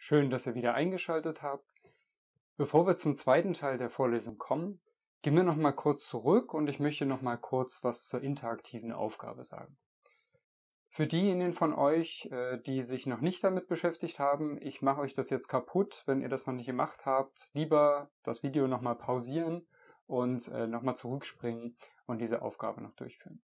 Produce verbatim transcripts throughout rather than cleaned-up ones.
Schön, dass ihr wieder eingeschaltet habt. Bevor wir zum zweiten Teil der Vorlesung kommen, gehen wir noch mal kurz zurück und ich möchte noch mal kurz was zur interaktiven Aufgabe sagen. Für diejenigen von euch, die sich noch nicht damit beschäftigt haben, ich mache euch das jetzt kaputt, wenn ihr das noch nicht gemacht habt, lieber das Video noch mal pausieren und noch mal zurückspringen und diese Aufgabe noch durchführen.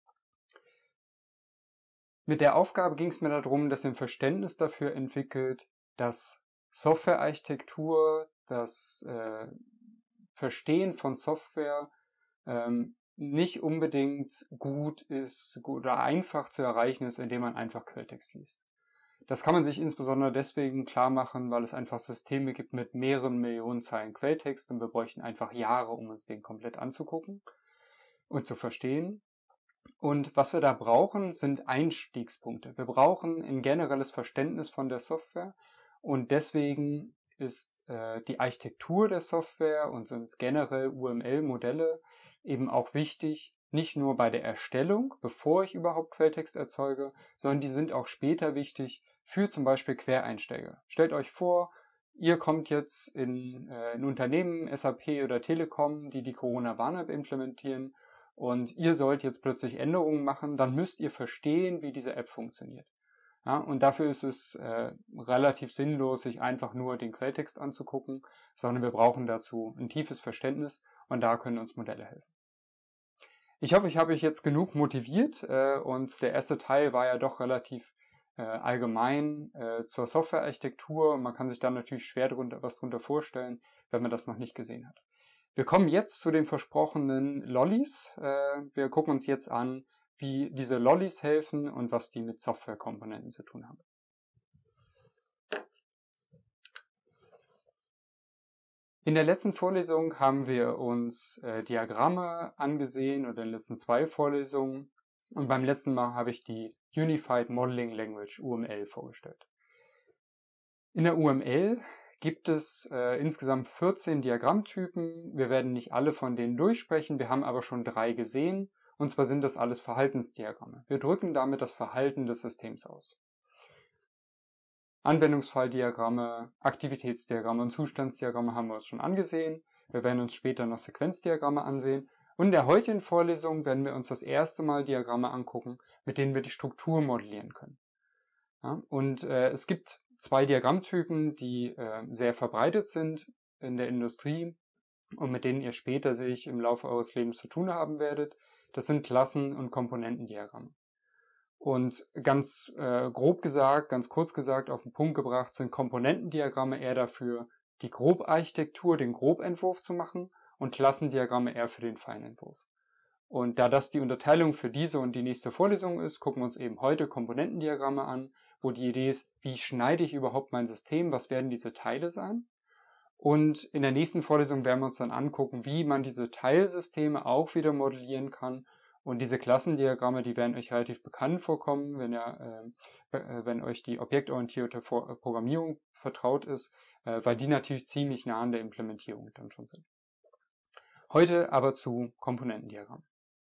Mit der Aufgabe ging es mir darum, dass ihr ein Verständnis dafür entwickelt, dass Softwarearchitektur, das äh, Verstehen von Software ähm, nicht unbedingt gut ist gut oder einfach zu erreichen ist, indem man einfach Quelltext liest. Das kann man sich insbesondere deswegen klar machen, weil es einfach Systeme gibt mit mehreren Millionen Zeilen Quelltext und wir bräuchten einfach Jahre, um uns den komplett anzugucken und zu verstehen. Und was wir da brauchen, sind Einstiegspunkte. Wir brauchen ein generelles Verständnis von der Software und deswegen ist äh, die Architektur der Software und sind generell U M L-Modelle eben auch wichtig, nicht nur bei der Erstellung, bevor ich überhaupt Quelltext erzeuge, sondern die sind auch später wichtig für zum Beispiel Quereinsteiger. Stellt euch vor, ihr kommt jetzt in äh, ein Unternehmen, S A P oder Telekom, die die Corona-Warn-App implementieren und ihr sollt jetzt plötzlich Änderungen machen, dann müsst ihr verstehen, wie diese App funktioniert. Ja, und dafür ist es äh, relativ sinnlos, sich einfach nur den Quelltext anzugucken, sondern wir brauchen dazu ein tiefes Verständnis und da können uns Modelle helfen. Ich hoffe, ich habe euch jetzt genug motiviert äh, und der erste Teil war ja doch relativ äh, allgemein äh, zur Softwarearchitektur. Man kann sich da natürlich schwer drunter, was drunter vorstellen, wenn man das noch nicht gesehen hat. Wir kommen jetzt zu den versprochenen Lollis. Äh, wir gucken uns jetzt an, wie diese Lollis helfen und was die mit Softwarekomponenten zu tun haben. In der letzten Vorlesung haben wir uns äh, Diagramme angesehen oder in den letzten zwei Vorlesungen und beim letzten Mal habe ich die Unified Modeling Language U M L vorgestellt. In der U M L gibt es äh, insgesamt vierzehn Diagrammtypen. Wir werden nicht alle von denen durchsprechen, wir haben aber schon drei gesehen. Und zwar sind das alles Verhaltensdiagramme. Wir drücken damit das Verhalten des Systems aus. Anwendungsfalldiagramme, Aktivitätsdiagramme und Zustandsdiagramme haben wir uns schon angesehen. Wir werden uns später noch Sequenzdiagramme ansehen. Und in der heutigen Vorlesung werden wir uns das erste Mal Diagramme angucken, mit denen wir die Struktur modellieren können. Ja, und äh, es gibt zwei Diagrammtypen, die äh, sehr verbreitet sind in der Industrie und mit denen ihr später sich im Laufe eures Lebens zu tun haben werdet. Das sind Klassen- und Komponentendiagramme. Und ganz äh, grob gesagt, ganz kurz gesagt, auf den Punkt gebracht, sind Komponentendiagramme eher dafür, die Grobarchitektur, den Grobentwurf zu machen und Klassendiagramme eher für den Feinentwurf. Und da das die Unterteilung für diese und die nächste Vorlesung ist, gucken wir uns eben heute Komponentendiagramme an, wo die Idee ist, wie schneide ich überhaupt mein System, was werden diese Teile sein? Und in der nächsten Vorlesung werden wir uns dann angucken, wie man diese Teilsysteme auch wieder modellieren kann. Und diese Klassendiagramme, die werden euch relativ bekannt vorkommen, wenn, ihr, äh, wenn euch die objektorientierte Programmierung vertraut ist, äh, weil die natürlich ziemlich nah an der Implementierung dann schon sind. Heute aber zu Komponentendiagrammen.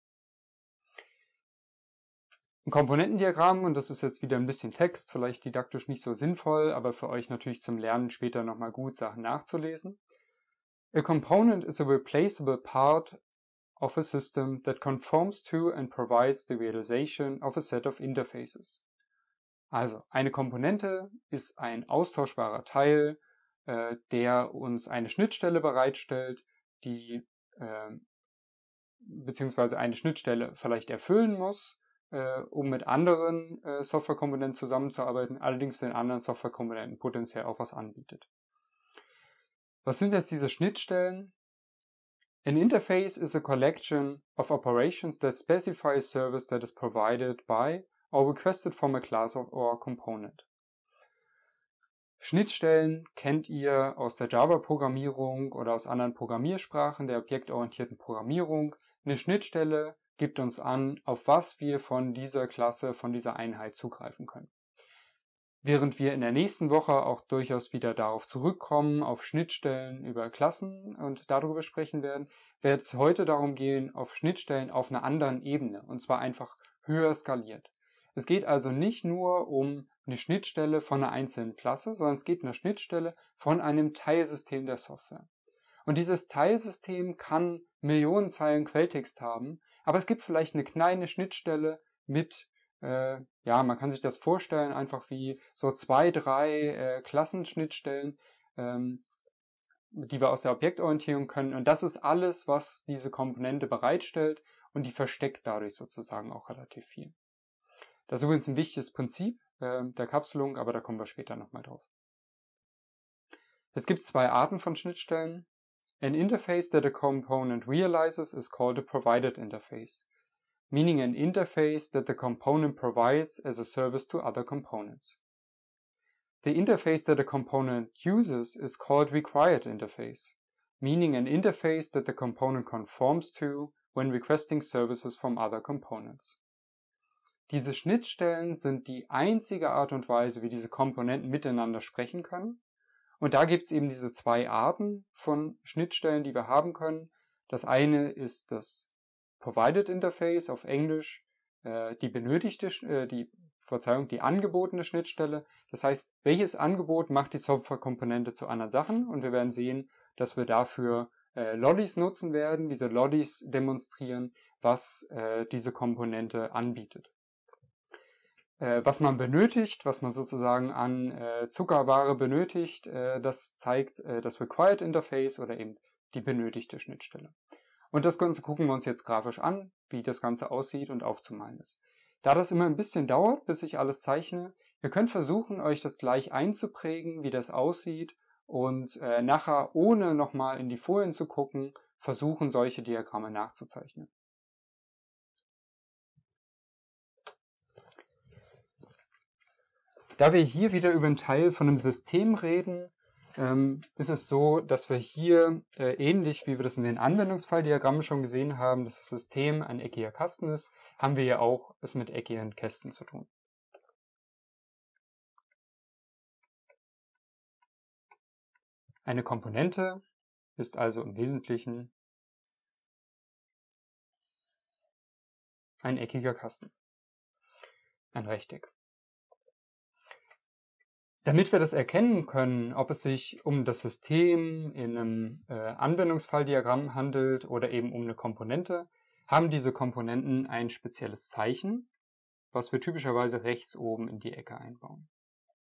Ein Komponentendiagramm, und das ist jetzt wieder ein bisschen Text, vielleicht didaktisch nicht so sinnvoll, aber für euch natürlich zum Lernen später nochmal gut, Sachen nachzulesen. A component is a replaceable part of a system that conforms to and provides the realization of a set of interfaces. Also, eine Komponente ist ein austauschbarer Teil, äh, der uns eine Schnittstelle bereitstellt, die äh, beziehungsweise eine Schnittstelle vielleicht erfüllen muss, äh, um mit anderen äh, Softwarekomponenten zusammenzuarbeiten, allerdings den anderen Softwarekomponenten potenziell auch was anbietet. Was sind jetzt diese Schnittstellen? An interface is a collection of operations that specify a service that is provided by or requested from a class or component. Schnittstellen kennt ihr aus der Java-Programmierung oder aus anderen Programmiersprachen der objektorientierten Programmierung. Eine Schnittstelle gibt uns an, auf was wir von dieser Klasse, von dieser Einheit zugreifen können. Während wir in der nächsten Woche auch durchaus wieder darauf zurückkommen, auf Schnittstellen über Klassen und darüber sprechen werden, wird es heute darum gehen, auf Schnittstellen auf einer anderen Ebene, und zwar einfach höher skaliert. Es geht also nicht nur um eine Schnittstelle von einer einzelnen Klasse, sondern es geht eine Schnittstelle von einem Teilsystem der Software. Und dieses Teilsystem kann Millionen Zeilen Quelltext haben, aber es gibt vielleicht eine kleine Schnittstelle mit, äh, ja, man kann sich das vorstellen, einfach wie so zwei, drei äh, Klassenschnittstellen, ähm, die wir aus der Objektorientierung können. Und das ist alles, was diese Komponente bereitstellt, und die versteckt dadurch sozusagen auch relativ viel. Das ist übrigens ein wichtiges Prinzip äh, der Kapselung, aber da kommen wir später nochmal drauf. Jetzt gibt es zwei Arten von Schnittstellen. An interface that a component realizes is called a provided interface, meaning an interface that the component provides as a service to other components. The interface that a component uses is called required interface, meaning an interface that the component conforms to when requesting services from other components. Diese Schnittstellen sind die einzige Art und Weise, wie diese Komponenten miteinander sprechen können. Und da gibt es eben diese zwei Arten von Schnittstellen, die wir haben können. Das eine ist das Provided Interface, auf Englisch äh, die benötigte, äh, die, Verzeihung, die angebotene Schnittstelle. Das heißt, welches Angebot macht die Softwarekomponente zu anderen Sachen? Und wir werden sehen, dass wir dafür äh, Lollis nutzen werden. Diese Lollis demonstrieren, was äh, diese Komponente anbietet. Was man benötigt, was man sozusagen an äh, Zuckerware benötigt, äh, das zeigt äh, das Required Interface oder eben die benötigte Schnittstelle. Und das Ganze gucken wir uns jetzt grafisch an, wie das Ganze aussieht und aufzumalen ist. Da das immer ein bisschen dauert, bis ich alles zeichne, ihr könnt versuchen, euch das gleich einzuprägen, wie das aussieht, und äh, nachher, ohne nochmal in die Folien zu gucken, versuchen, solche Diagramme nachzuzeichnen. Da wir hier wieder über einen Teil von einem System reden, ähm, ist es so, dass wir hier, äh, ähnlich wie wir das in den Anwendungsfalldiagrammen schon gesehen haben, dass das System ein eckiger Kasten ist, haben wir ja auch es mit eckigen Kästen zu tun. Eine Komponente ist also im Wesentlichen ein eckiger Kasten, ein Rechteck. Damit wir das erkennen können, ob es sich um das System in einem äh, Anwendungsfalldiagramm handelt oder eben um eine Komponente, haben diese Komponenten ein spezielles Zeichen, was wir typischerweise rechts oben in die Ecke einbauen.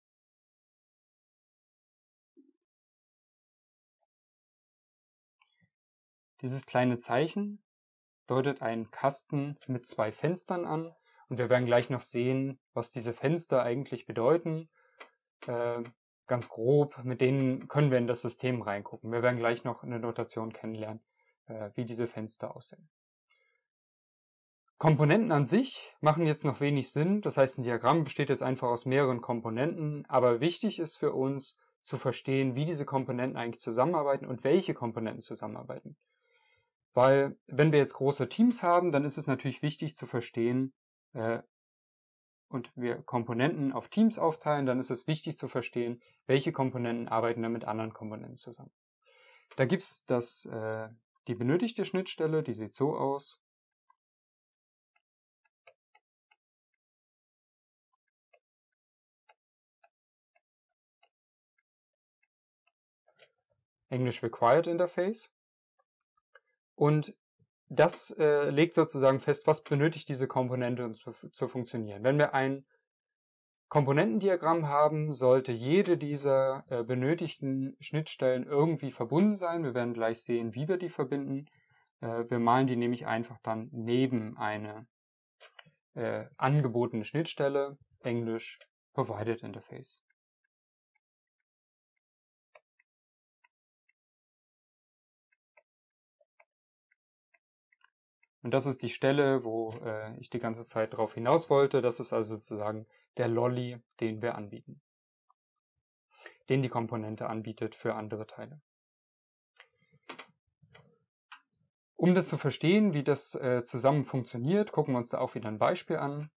Dieses kleine Zeichen deutet einen Kasten mit zwei Fenstern an, und wir werden gleich noch sehen, was diese Fenster eigentlich bedeuten. Äh, ganz grob, mit denen können wir in das System reingucken. Wir werden gleich noch eine Notation kennenlernen, äh, wie diese Fenster aussehen. Komponenten an sich machen jetzt noch wenig Sinn. Das heißt, ein Diagramm besteht jetzt einfach aus mehreren Komponenten, aber wichtig ist für uns zu verstehen, wie diese Komponenten eigentlich zusammenarbeiten und welche Komponenten zusammenarbeiten. Weil, wenn wir jetzt große Teams haben, dann ist es natürlich wichtig zu verstehen, äh, und wir Komponenten auf Teams aufteilen, dann ist es wichtig zu verstehen, welche Komponenten arbeiten dann mit anderen Komponenten zusammen. Da gibt es das, äh, die benötigte Schnittstelle, die sieht so aus. Englisch Required Interface. Und das äh, legt sozusagen fest, was benötigt diese Komponente, um zu, zu funktionieren. Wenn wir ein Komponentendiagramm haben, sollte jede dieser äh, benötigten Schnittstellen irgendwie verbunden sein. Wir werden gleich sehen, wie wir die verbinden. Äh, wir malen die nämlich einfach dann neben eine äh, angebotene Schnittstelle, Englisch Provided Interface. Und das ist die Stelle, wo äh, ich die ganze Zeit darauf hinaus wollte. Das ist also sozusagen der Lolli, den wir anbieten. Den die Komponente anbietet für andere Teile. Um das zu verstehen, wie das äh, zusammen funktioniert, gucken wir uns da auch wieder ein Beispiel an.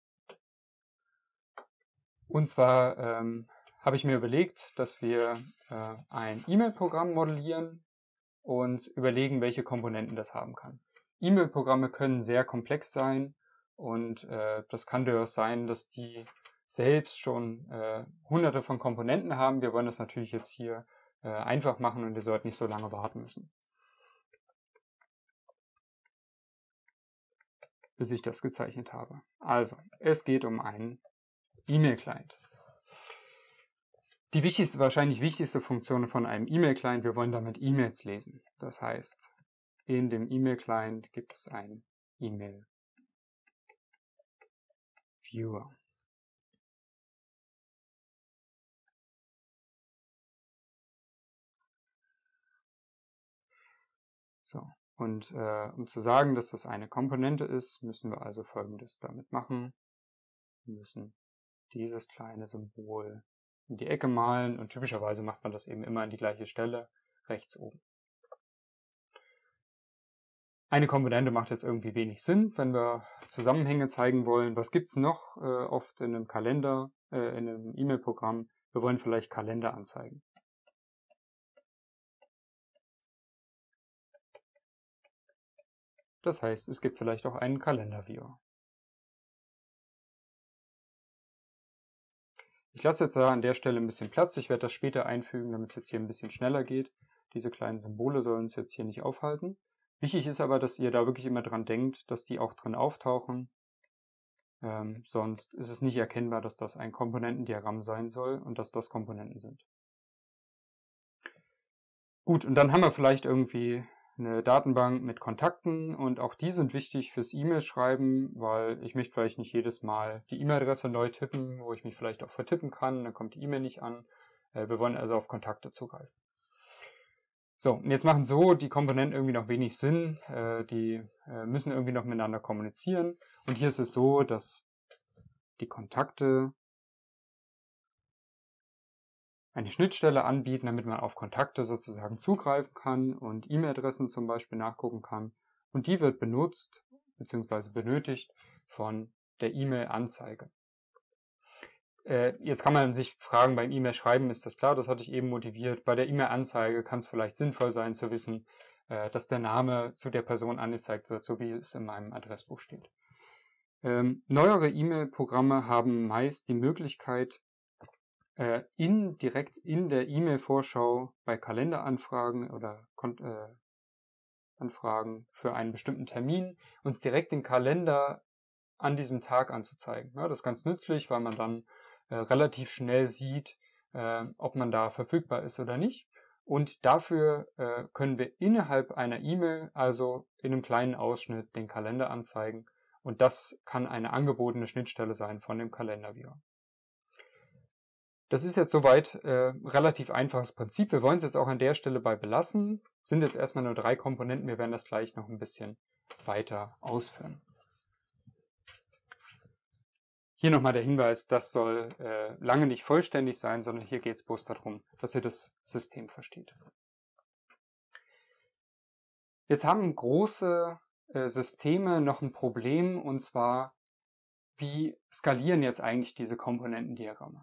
Und zwar ähm, habe ich mir überlegt, dass wir äh, ein E-Mail-Programm modellieren und überlegen, welche Komponenten das haben kann. E-Mail-Programme können sehr komplex sein, und äh, das kann durchaus sein, dass die selbst schon äh, hunderte von Komponenten haben. Wir wollen das natürlich jetzt hier äh, einfach machen und ihr sollt nicht so lange warten müssen, bis ich das gezeichnet habe. Also, es geht um einen E-Mail-Client. Die wichtigste, wahrscheinlich wichtigste Funktion von einem E-Mail-Client, wir wollen damit E-Mails lesen. Das heißt, in dem E-Mail-Client gibt es einen E-Mail-Viewer. So, und äh, um zu sagen, dass das eine Komponente ist, müssen wir also Folgendes damit machen. Wir müssen dieses kleine Symbol in die Ecke malen und typischerweise macht man das eben immer an die gleiche Stelle, rechts oben. Eine Komponente macht jetzt irgendwie wenig Sinn, wenn wir Zusammenhänge zeigen wollen. Was gibt es noch äh, oft in einem Kalender, äh, in einem E-Mail-Programm? Wir wollen vielleicht Kalender anzeigen. Das heißt, es gibt vielleicht auch einen Kalender-Viewer. Ich lasse jetzt da an der Stelle ein bisschen Platz. Ich werde das später einfügen, damit es jetzt hier ein bisschen schneller geht. Diese kleinen Symbole sollen uns jetzt hier nicht aufhalten. Wichtig ist aber, dass ihr da wirklich immer dran denkt, dass die auch drin auftauchen. Ähm, sonst ist es nicht erkennbar, dass das ein Komponentendiagramm sein soll und dass das Komponenten sind. Gut, und dann haben wir vielleicht irgendwie eine Datenbank mit Kontakten und auch die sind wichtig fürs E-Mail-Schreiben, weil ich möchte vielleicht nicht jedes Mal die E-Mail-Adresse neu tippen, wo ich mich vielleicht auch vertippen kann, dann kommt die E-Mail nicht an. Äh, wir wollen also auf Kontakte zugreifen. So, und jetzt machen so die Komponenten irgendwie noch wenig Sinn, äh, die äh, müssen irgendwie noch miteinander kommunizieren und hier ist es so, dass die Kontakte eine Schnittstelle anbieten, damit man auf Kontakte sozusagen zugreifen kann und E-Mail-Adressen zum Beispiel nachgucken kann. Und die wird benutzt bzw. benötigt von der E-Mail-Anzeige. Äh, jetzt kann man sich fragen, beim E-Mail-Schreiben ist das klar, das hatte ich eben motiviert. Bei der E-Mail-Anzeige kann es vielleicht sinnvoll sein zu wissen, äh, dass der Name zu der Person angezeigt wird, so wie es in meinem Adressbuch steht. Ähm, neuere E-Mail-Programme haben meist die Möglichkeit, in, direkt in der E-Mail-Vorschau bei Kalenderanfragen oder äh, Anfragen für einen bestimmten Termin uns direkt den Kalender an diesem Tag anzuzeigen. Ja, das ist ganz nützlich, weil man dann äh, relativ schnell sieht, äh, ob man da verfügbar ist oder nicht. Und dafür äh, können wir innerhalb einer E-Mail, also in einem kleinen Ausschnitt, den Kalender anzeigen. Und das kann eine angebotene Schnittstelle sein von dem Kalender-Viewer. Das ist jetzt soweit äh, relativ einfaches Prinzip. Wir wollen es jetzt auch an der Stelle bei belassen. Sind jetzt erstmal nur drei Komponenten. Wir werden das gleich noch ein bisschen weiter ausführen. Hier nochmal der Hinweis, das soll äh, lange nicht vollständig sein, sondern hier geht es bloß darum, dass ihr das System versteht. Jetzt haben große äh, Systeme noch ein Problem, und zwar, wie skalieren jetzt eigentlich diese Komponentendiagramme?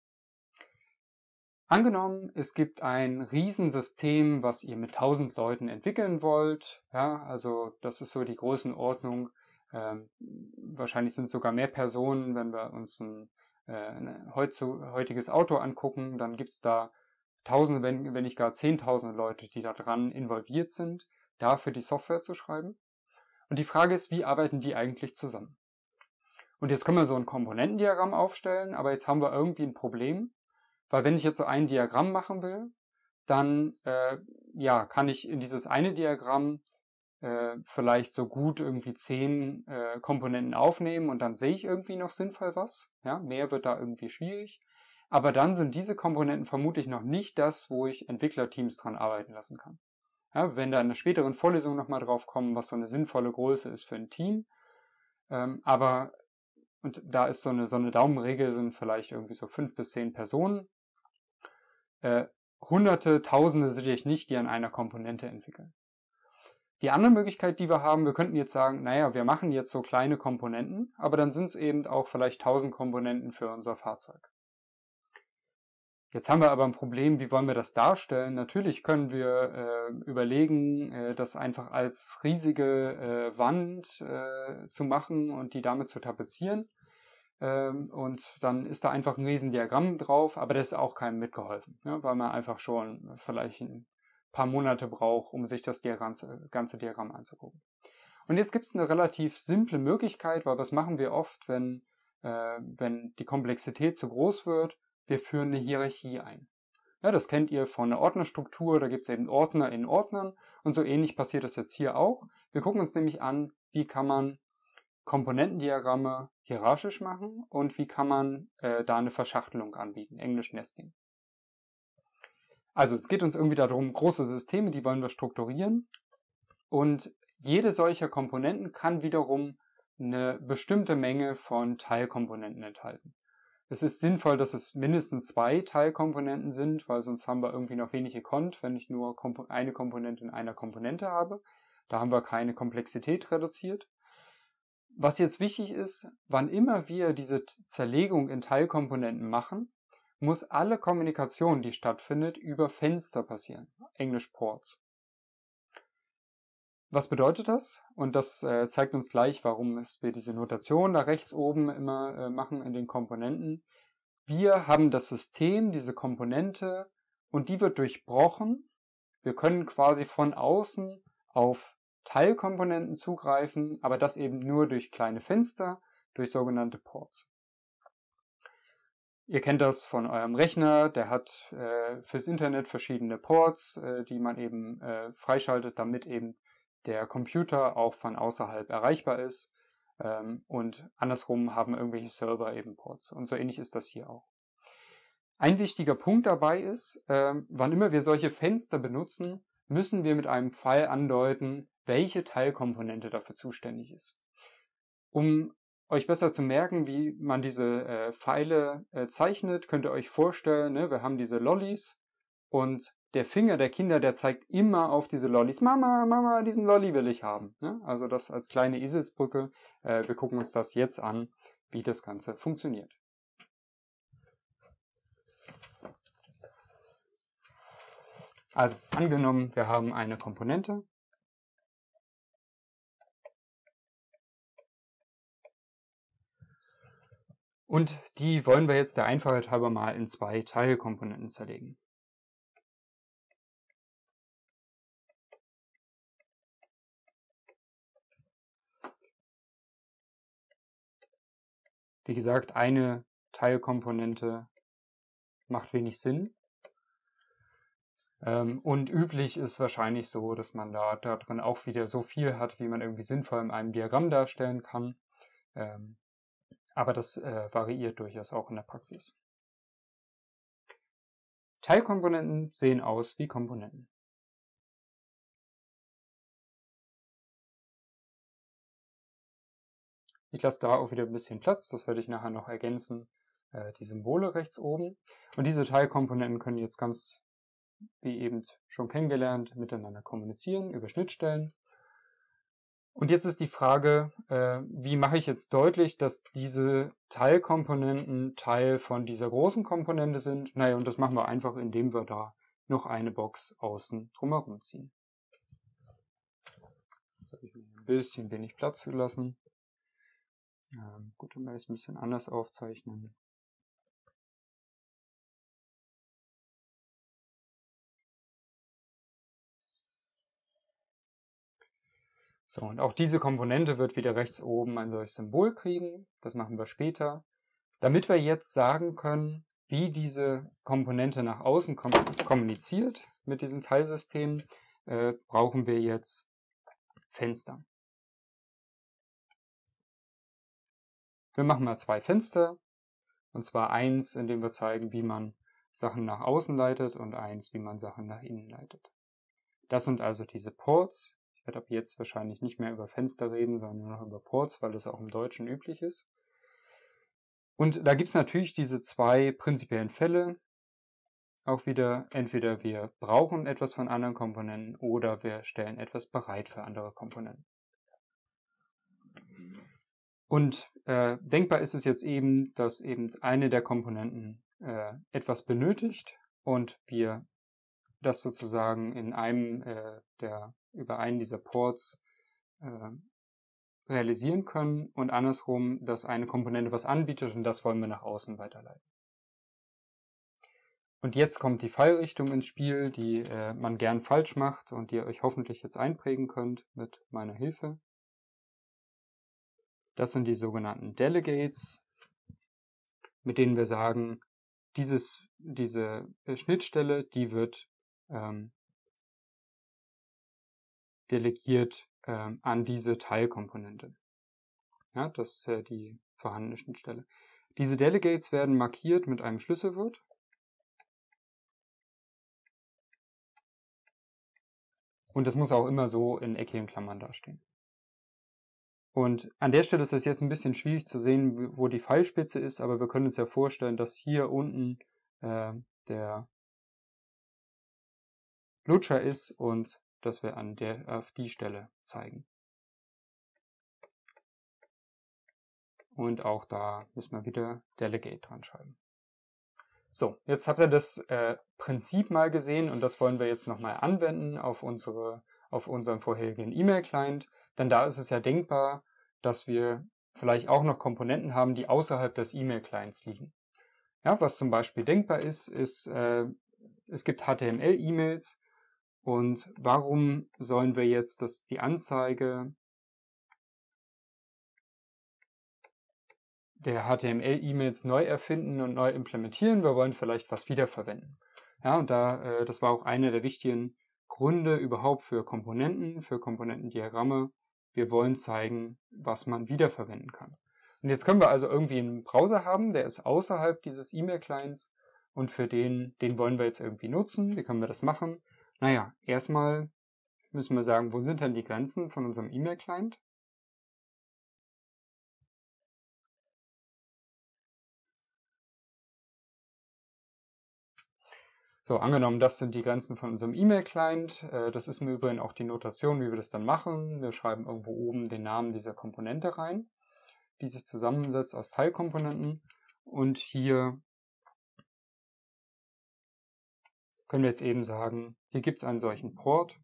Angenommen, es gibt ein Riesensystem, was ihr mit tausend Leuten entwickeln wollt. Ja, also das ist so die Größenordnung. Ähm, wahrscheinlich sind es sogar mehr Personen, wenn wir uns ein, äh, ein heutiges Auto angucken. Dann gibt es da Tausende, wenn, wenn nicht gar Zehntausende Leute, die daran involviert sind, dafür die Software zu schreiben. Und die Frage ist, wie arbeiten die eigentlich zusammen? Und jetzt können wir so ein Komponentendiagramm aufstellen, aber jetzt haben wir irgendwie ein Problem. Weil wenn ich jetzt so ein Diagramm machen will, dann äh, ja, kann ich in dieses eine Diagramm äh, vielleicht so gut irgendwie zehn äh, Komponenten aufnehmen und dann sehe ich irgendwie noch sinnvoll was. Ja, mehr wird da irgendwie schwierig. Aber dann sind diese Komponenten vermutlich noch nicht das, wo ich Entwicklerteams dran arbeiten lassen kann. Ja, wenn da in einer späteren Vorlesung nochmal drauf kommen, was so eine sinnvolle Größe ist für ein Team. Ähm, aber, und da ist so eine, so eine Daumenregel, sind vielleicht irgendwie so fünf bis zehn Personen. Äh, Hunderte, Tausende sehe ich nicht, die an einer Komponente entwickeln. Die andere Möglichkeit, die wir haben, wir könnten jetzt sagen, naja, wir machen jetzt so kleine Komponenten, aber dann sind es eben auch vielleicht tausend Komponenten für unser Fahrzeug. Jetzt haben wir aber ein Problem, wie wollen wir das darstellen? Natürlich können wir äh, überlegen, äh, das einfach als riesige äh, Wand äh, zu machen und die damit zu tapezieren. ähm, und dann ist da einfach ein Riesendiagramm drauf, aber das ist auch keinem mitgeholfen, ne, weil man einfach schon vielleicht ein paar Monate braucht, um sich das Diagramm, ganze Diagramm anzugucken. Und jetzt gibt es eine relativ simple Möglichkeit, weil das machen wir oft, wenn, äh, wenn die Komplexität zu groß wird. Wir führen eine Hierarchie ein. Ja, das kennt ihr von der Ordnerstruktur, da gibt es eben Ordner in Ordnern und so ähnlich passiert das jetzt hier auch. Wir gucken uns nämlich an, wie kann man Komponentendiagramme hierarchisch machen und wie kann man äh, da eine Verschachtelung anbieten, Englisch Nesting. Also es geht uns irgendwie darum, große Systeme, die wollen wir strukturieren und jede solcher Komponenten kann wiederum eine bestimmte Menge von Teilkomponenten enthalten. Es ist sinnvoll, dass es mindestens zwei Teilkomponenten sind, weil sonst haben wir irgendwie noch wenig gekonnt, wenn ich nur eine Komponente in einer Komponente habe. Da haben wir keine Komplexität reduziert. Was jetzt wichtig ist, wann immer wir diese Zerlegung in Teilkomponenten machen, muss alle Kommunikation, die stattfindet, über Fenster passieren, Englisch Ports. Was bedeutet das? Und das äh, zeigt uns gleich, warum wir diese Notation da rechts oben immer äh, machen in den Komponenten. Wir haben das System, diese Komponente, und die wird durchbrochen. Wir können quasi von außen auf Teilkomponenten zugreifen, aber das eben nur durch kleine Fenster, durch sogenannte Ports. Ihr kennt das von eurem Rechner, der hat äh, fürs Internet verschiedene Ports, äh, die man eben äh, freischaltet, damit eben der Computer auch von außerhalb erreichbar ist. Ähm, und andersrum haben irgendwelche Server eben Ports. Und so ähnlich ist das hier auch. Ein wichtiger Punkt dabei ist, äh, wann immer wir solche Fenster benutzen, müssen wir mit einem Pfeil andeuten, welche Teilkomponente dafür zuständig ist. Um euch besser zu merken, wie man diese äh, Pfeile äh, zeichnet, könnt ihr euch vorstellen, ne, wir haben diese Lollis und der Finger der Kinder, der zeigt immer auf diese Lollis. Mama, Mama, diesen Lolli will ich haben. Ne? Also das als kleine Eselsbrücke. Äh, wir gucken uns das jetzt an, wie das Ganze funktioniert. Also angenommen, wir haben eine Komponente. Und die wollen wir jetzt der Einfachheit halber mal in zwei Teilkomponenten zerlegen. Wie gesagt, eine Teilkomponente macht wenig Sinn. Ähm, und üblich ist wahrscheinlich so, dass man da, da drin auch wieder so viel hat, wie man irgendwie sinnvoll in einem Diagramm darstellen kann. Ähm, aber das äh, variiert durchaus auch in der Praxis. Teilkomponenten sehen aus wie Komponenten. Ich lasse da auch wieder ein bisschen Platz, das werde ich nachher noch ergänzen, äh, die Symbole rechts oben. Und diese Teilkomponenten können jetzt ganz, wie eben schon kennengelernt, miteinander kommunizieren über Schnittstellen. Und jetzt ist die Frage, äh, wie mache ich jetzt deutlich, dass diese Teilkomponenten Teil von dieser großen Komponente sind? Naja, und das machen wir einfach, indem wir da noch eine Box außen drumherum ziehen. Jetzt habe ich mir ein bisschen wenig Platz gelassen. Ähm, gut, dann werde ich es ein bisschen anders aufzeichnen. So, und auch diese Komponente wird wieder rechts oben ein solches Symbol kriegen. Das machen wir später. Damit wir jetzt sagen können, wie diese Komponente nach außen kom kommuniziert mit diesen Teilsystemen, äh, brauchen wir jetzt Fenster. Wir machen mal zwei Fenster, und zwar eins, in dem wir zeigen, wie man Sachen nach außen leitet und eins, wie man Sachen nach innen leitet. Das sind also diese Ports. Ich werde ab jetzt wahrscheinlich nicht mehr über Fenster reden, sondern nur noch über Ports, weil das auch im Deutschen üblich ist. Und da gibt es natürlich diese zwei prinzipiellen Fälle. Auch wieder, entweder wir brauchen etwas von anderen Komponenten oder wir stellen etwas bereit für andere Komponenten. Und äh, denkbar ist es jetzt eben, dass eben eine der Komponenten äh, etwas benötigt und wir das sozusagen in einem äh, der über einen dieser Ports äh, realisieren können und andersrum, dass eine Komponente was anbietet und das wollen wir nach außen weiterleiten. Und jetzt kommt die Fallrichtung ins Spiel, die äh, man gern falsch macht und die ihr euch hoffentlich jetzt einprägen könnt mit meiner Hilfe. Das sind die sogenannten Delegates, mit denen wir sagen, dieses, diese Schnittstelle, die wird ähm, delegiert ähm, an diese Teilkomponente. Ja, das ist äh, die vorhandene Schnittstelle. Diese Delegates werden markiert mit einem Schlüsselwort. Und das muss auch immer so in eckigen Klammern dastehen. Und an der Stelle ist es jetzt ein bisschen schwierig zu sehen, wo die Pfeilspitze ist, aber wir können uns ja vorstellen, dass hier unten äh, der Lutscher ist und dass wir an der, auf die Stelle zeigen. Und auch da müssen wir wieder Delegate dran schreiben. So, jetzt habt ihr das äh, Prinzip mal gesehen und das wollen wir jetzt nochmal anwenden auf, unsere, auf unseren vorherigen E-Mail-Client. Denn da ist es ja denkbar, dass wir vielleicht auch noch Komponenten haben, die außerhalb des E-Mail-Clients liegen. Ja, was zum Beispiel denkbar ist, ist, äh, es gibt H T M L-E-Mails und warum sollen wir jetzt das, die Anzeige der H T M L-E-Mails neu erfinden und neu implementieren? Wir wollen vielleicht was wiederverwenden. Ja, und da, äh, das war auch einer der wichtigen Gründe überhaupt für Komponenten, für Komponentendiagramme. Wir wollen zeigen, was man wiederverwenden kann. Und jetzt können wir also irgendwie einen Browser haben, der ist außerhalb dieses E-Mail-Clients und für den, den wollen wir jetzt irgendwie nutzen. Wie können wir das machen? Naja, erstmal müssen wir sagen, wo sind denn die Grenzen von unserem E-Mail-Client? So, angenommen, das sind die Grenzen von unserem E-Mail-Client. Das ist im Übrigen auch die Notation, wie wir das dann machen. Wir schreiben irgendwo oben den Namen dieser Komponente rein, die sich zusammensetzt aus Teilkomponenten. Und hier können wir jetzt eben sagen, hier gibt es einen solchen Port.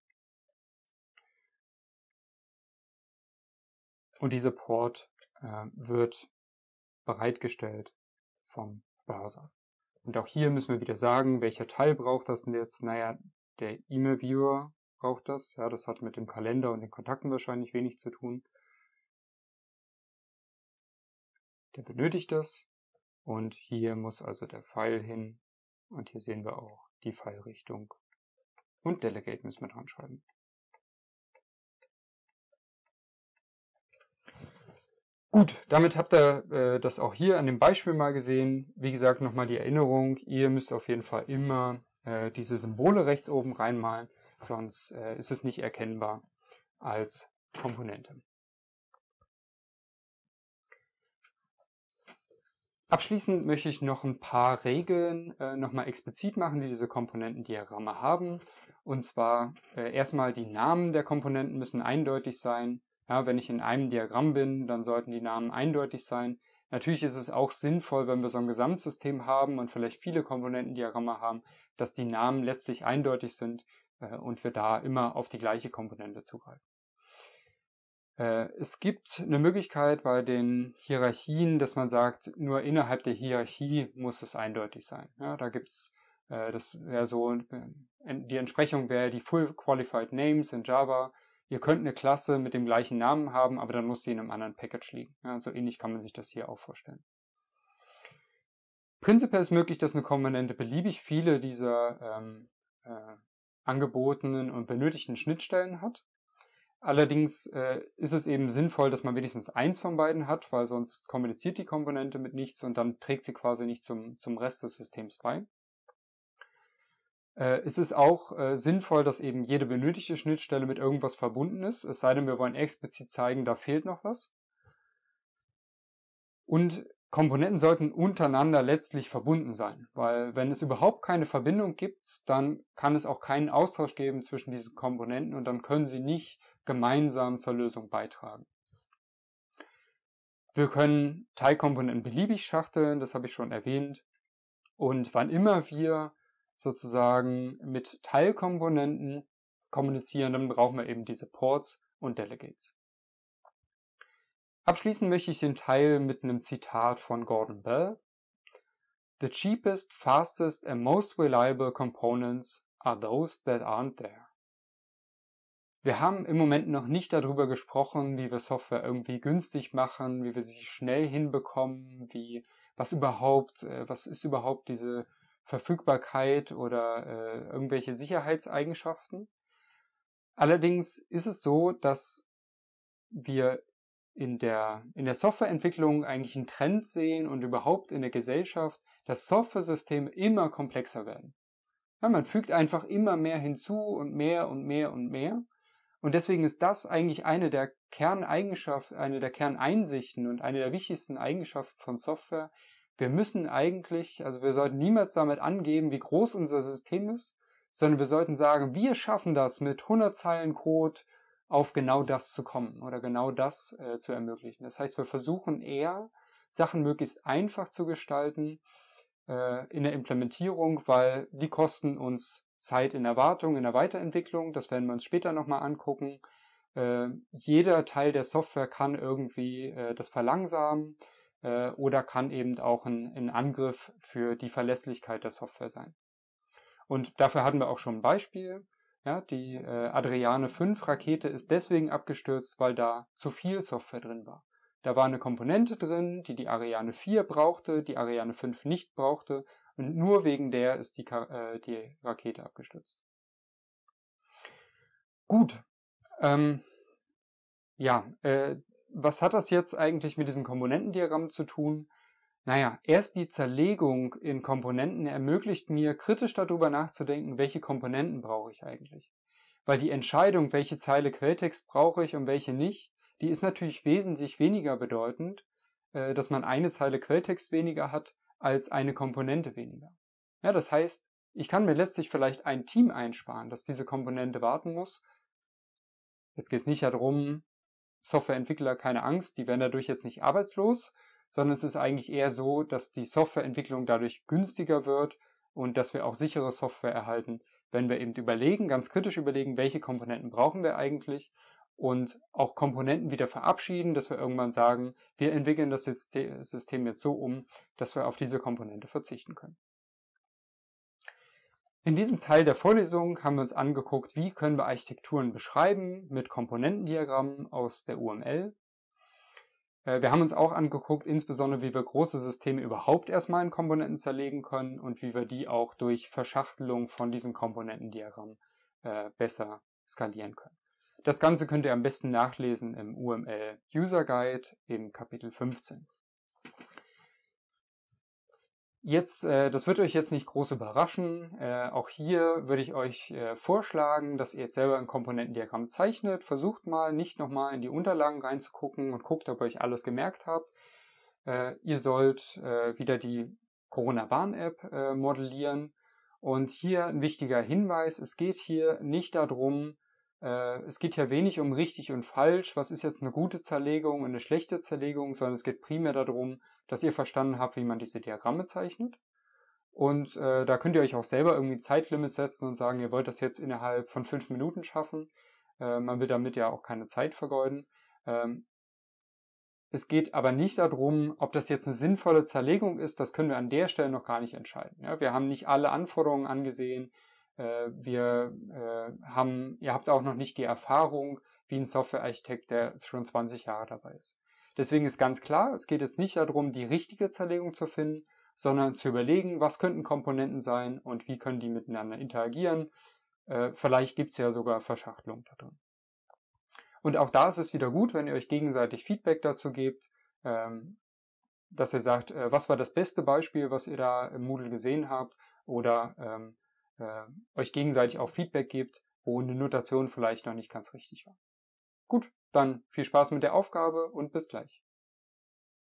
Und dieser Port äh, wird bereitgestellt vom Browser. Und auch hier müssen wir wieder sagen, welcher Teil braucht das denn jetzt? Naja, der E-Mail-Viewer braucht das. Ja, das hat mit dem Kalender und den Kontakten wahrscheinlich wenig zu tun. Der benötigt das. Und hier muss also der Pfeil hin. Und hier sehen wir auch die Pfeilrichtung. Und Delegate müssen wir dran schreiben. Gut, damit habt ihr äh, das auch hier an dem Beispiel mal gesehen. Wie gesagt, nochmal die Erinnerung, ihr müsst auf jeden Fall immer äh, diese Symbole rechts oben reinmalen, sonst äh, ist es nicht erkennbar als Komponente. Abschließend möchte ich noch ein paar Regeln äh, nochmal explizit machen, die diese Komponentendiagramme haben. Und zwar äh, erstmal die Namen der Komponenten müssen eindeutig sein. Ja, wenn ich in einem Diagramm bin, dann sollten die Namen eindeutig sein. Natürlich ist es auch sinnvoll, wenn wir so ein Gesamtsystem haben und vielleicht viele Komponentendiagramme haben, dass die Namen letztlich eindeutig sind äh, und wir da immer auf die gleiche Komponente zugreifen. Äh, es gibt eine Möglichkeit bei den Hierarchien, dass man sagt, nur innerhalb der Hierarchie muss es eindeutig sein. Ja, da gibt es, äh, das wäre so, die Entsprechung wäre die Full Qualified Names in Java. Ihr könnt eine Klasse mit dem gleichen Namen haben, aber dann muss sie in einem anderen Package liegen. Ja, so ähnlich kann man sich das hier auch vorstellen. Prinzipiell ist möglich, dass eine Komponente beliebig viele dieser ähm, äh, angebotenen und benötigten Schnittstellen hat. Allerdings äh, ist es eben sinnvoll, dass man wenigstens eins von beiden hat, weil sonst kommuniziert die Komponente mit nichts und dann trägt sie quasi nicht zum, zum Rest des Systems bei. Äh, es ist auch äh, sinnvoll, dass eben jede benötigte Schnittstelle mit irgendwas verbunden ist, es sei denn, wir wollen explizit zeigen, da fehlt noch was. Und Komponenten sollten untereinander letztlich verbunden sein, weil wenn es überhaupt keine Verbindung gibt, dann kann es auch keinen Austausch geben zwischen diesen Komponenten und dann können sie nicht gemeinsam zur Lösung beitragen. Wir können Teilkomponenten beliebig schachteln, das habe ich schon erwähnt. Und wann immer wir sozusagen mit Teilkomponenten kommunizieren, dann brauchen wir eben diese Ports und Delegates. Abschließen möchte ich den Teil mit einem Zitat von Gordon Bell. The cheapest, fastest and most reliable components are those that aren't there. Wir haben im Moment noch nicht darüber gesprochen, wie wir Software irgendwie günstig machen, wie wir sie schnell hinbekommen, wie, was überhaupt, äh, was ist überhaupt diese Verfügbarkeit oder äh, irgendwelche Sicherheitseigenschaften. Allerdings ist es so, dass wir in der, in der Softwareentwicklung eigentlich einen Trend sehen und überhaupt in der Gesellschaft, dass Softwaresysteme immer komplexer werden. Ja, man fügt einfach immer mehr hinzu und mehr und mehr und mehr. Und deswegen ist das eigentlich eine der Kerneigenschaften, eine der Kerneinsichten und eine der wichtigsten Eigenschaften von Software. Wir müssen eigentlich, also wir sollten niemals damit angeben, wie groß unser System ist, sondern wir sollten sagen, wir schaffen das mit hundert Zeilen Code auf genau das zu kommen oder genau das äh, zu ermöglichen. Das heißt, wir versuchen eher, Sachen möglichst einfach zu gestalten äh, in der Implementierung, weil die kosten uns Zeit in der Wartung, in der Weiterentwicklung, das werden wir uns später nochmal angucken. Äh, jeder Teil der Software kann irgendwie äh, das verlangsamen äh, oder kann eben auch ein, ein Angriff für die Verlässlichkeit der Software sein. Und dafür hatten wir auch schon ein Beispiel. Ja, die äh, Ariane fünf Rakete ist deswegen abgestürzt, weil da zu viel Software drin war. Da war eine Komponente drin, die die Ariane vier brauchte, die Ariane fünf nicht brauchte. Und nur wegen der ist die, äh, die Rakete abgestürzt. Gut. Ähm, ja, äh, was hat das jetzt eigentlich mit diesem Komponentendiagramm zu tun? Naja, erst die Zerlegung in Komponenten ermöglicht mir, kritisch darüber nachzudenken, welche Komponenten brauche ich eigentlich. Weil die Entscheidung, welche Zeile Quelltext brauche ich und welche nicht, die ist natürlich wesentlich weniger bedeutend, äh, dass man eine Zeile Quelltext weniger hat, als eine Komponente weniger. Ja, das heißt, ich kann mir letztlich vielleicht ein Team einsparen, das diese Komponente warten muss. Jetzt geht es nicht darum, Softwareentwickler keine Angst, die werden dadurch jetzt nicht arbeitslos, sondern es ist eigentlich eher so, dass die Softwareentwicklung dadurch günstiger wird und dass wir auch sichere Software erhalten, wenn wir eben überlegen, ganz kritisch überlegen, welche Komponenten brauchen wir eigentlich und auch Komponenten wieder verabschieden, dass wir irgendwann sagen, wir entwickeln das System jetzt so um, dass wir auf diese Komponente verzichten können. In diesem Teil der Vorlesung haben wir uns angeguckt, wie können wir Architekturen beschreiben mit Komponentendiagrammen aus der U M L. Wir haben uns auch angeguckt, insbesondere wie wir große Systeme überhaupt erstmal in Komponenten zerlegen können und wie wir die auch durch Verschachtelung von diesem Komponentendiagramm äh, besser skalieren können. Das Ganze könnt ihr am besten nachlesen im U M L User Guide im Kapitel fünfzehn. Jetzt, äh, das wird euch jetzt nicht groß überraschen. Äh, auch hier würde ich euch äh, vorschlagen, dass ihr jetzt selber ein Komponentendiagramm zeichnet. Versucht mal, nicht nochmal in die Unterlagen reinzugucken und guckt, ob ihr euch alles gemerkt habt. Äh, ihr sollt äh, wieder die Corona-Warn-App äh, modellieren. Und hier ein wichtiger Hinweis, es geht hier nicht darum, äh, es geht hier wenig um richtig und falsch, was ist jetzt eine gute Zerlegung und eine schlechte Zerlegung, sondern es geht primär darum, dass ihr verstanden habt, wie man diese Diagramme zeichnet. Und äh, da könnt ihr euch auch selber irgendwie Zeitlimit setzen und sagen, ihr wollt das jetzt innerhalb von fünf Minuten schaffen. Äh, man will damit ja auch keine Zeit vergeuden. Ähm, es geht aber nicht darum, ob das jetzt eine sinnvolle Zerlegung ist, das können wir an der Stelle noch gar nicht entscheiden. Ja, wir haben nicht alle Anforderungen angesehen. Äh, wir äh, haben, ihr habt auch noch nicht die Erfahrung wie ein Softwarearchitekt, der schon zwanzig Jahre dabei ist. Deswegen ist ganz klar, es geht jetzt nicht darum, die richtige Zerlegung zu finden, sondern zu überlegen, was könnten Komponenten sein und wie können die miteinander interagieren. Äh, vielleicht gibt es ja sogar Verschachtelung da drin. Und auch da ist es wieder gut, wenn ihr euch gegenseitig Feedback dazu gebt, ähm, dass ihr sagt, äh, was war das beste Beispiel, was ihr da im Moodle gesehen habt, oder ähm, äh, euch gegenseitig auch Feedback gebt, wo eine Notation vielleicht noch nicht ganz richtig war. Gut, dann viel Spaß mit der Aufgabe und bis gleich.